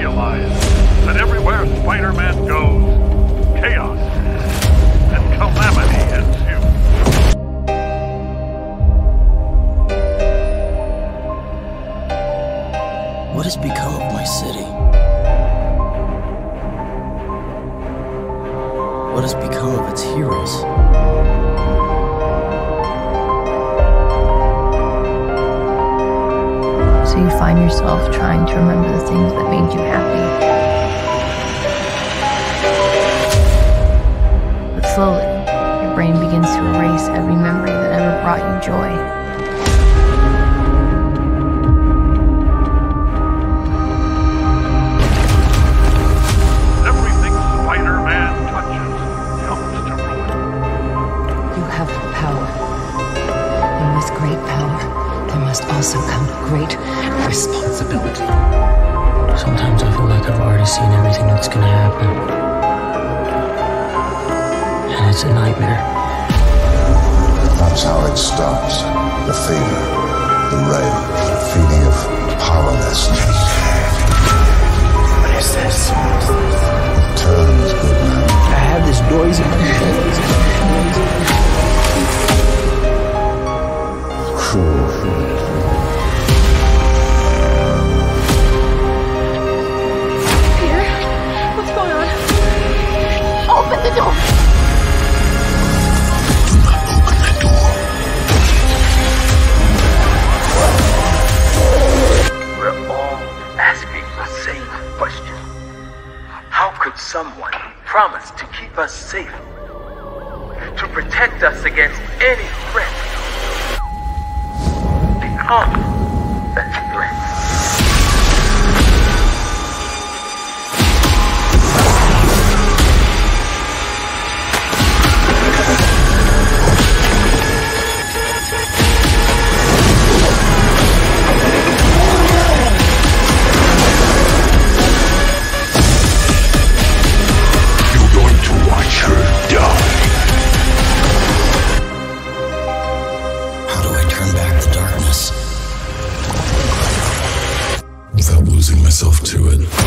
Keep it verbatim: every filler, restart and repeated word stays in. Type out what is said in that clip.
realize that everywhere Spider-Man goes, chaos and calamity ensue. What has become of my city? What has become of its heroes? So you find yourself trying to remember the things that made you happy. But slowly, your brain begins to erase every memory that ever brought you joy. Everything Spider-Man touches comes to ruin. You have power. And with great power, there must also come great responsibility. Sometimes I feel like I've already seen everything that's gonna happen. And it's a nightmare. That's how it starts. The fear, the rage, the feeling of powerlessness. What is this? It turns, good man. I have this noise in my head. Cruel. Open the door! Do not open that door. We're all asking the same question. How could someone promise to keep us safe? To protect us against any threat? Become that threat. Without losing myself to it.